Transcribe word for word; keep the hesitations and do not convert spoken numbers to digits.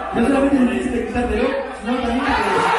No solamente es difícil de quitártelo, sino también que